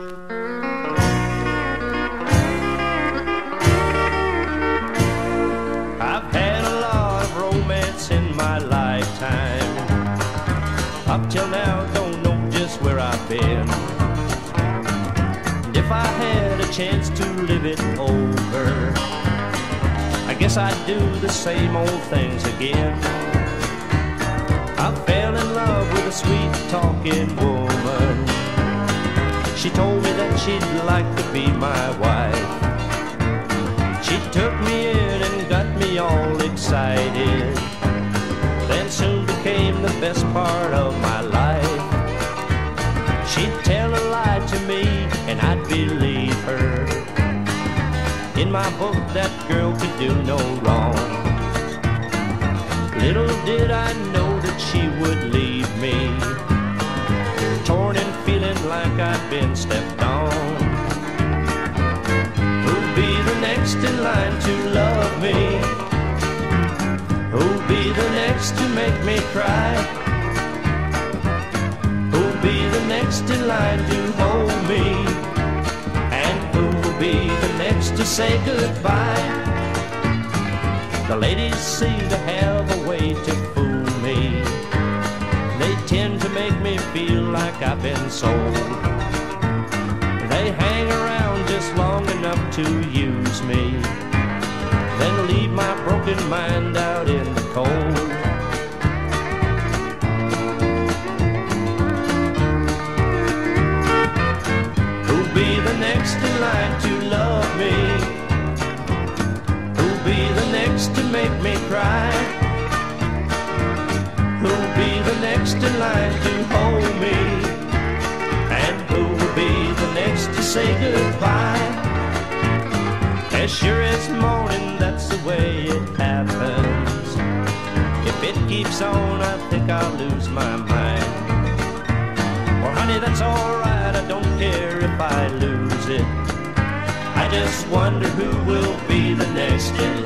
I've had a lot of romance in my lifetime. Up till now, don't know just where I've been. And if I had a chance to live it over, I guess I'd do the same old things again. I fell in love with a sweet talking woman. She told me that she'd like to be my wife. She took me in and got me all excited, then soon became the best part of my life. She'd tell a lie to me and I'd believe her. In my book, that girl could do no wrong. Little did I know that she would leave me, torn and feeling like I'd been stepped on. Who'll be the next in line to love me? Who'll be the next to make me cry? Who'll be the next in line to hold me? And who'll be the next to say goodbye? The ladies seem to have a way to fool me. They tend to make me feel like I've been sold. They hang around just long enough to use me, then leave my broken mind out in the cold. Who'll be the next in line to love me? Who'll be the next to make me cry? Who'll be the next in line to hold me? And who will be the next to say goodbye? As sure as morning, that's the way it happens. If it keeps on, I think I'll lose my mind. Well, honey, that's alright, I don't care if I lose it. I just wonder who will be the next in